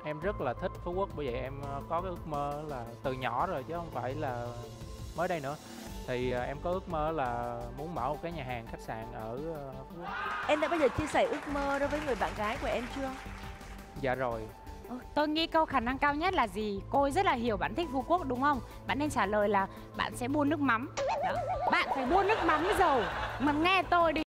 Em rất là thích Phú Quốc, bởi vậy em có cái ước mơ là từ nhỏ rồi chứ không phải là mới đây nữa. Thì em có ước mơ là muốn mở một cái nhà hàng khách sạn ở Phú Quốc. Em đã bao giờ chia sẻ ước mơ đó với người bạn gái của em chưa? Dạ rồi. Tôi nghĩ câu khả năng cao nhất là gì? Cô ấy rất là hiểu bạn thích Phú Quốc đúng không? Bạn nên trả lời là bạn sẽ buôn nước mắm. Đó. Bạn phải buôn nước mắm dầu. Mà nghe tôi đi.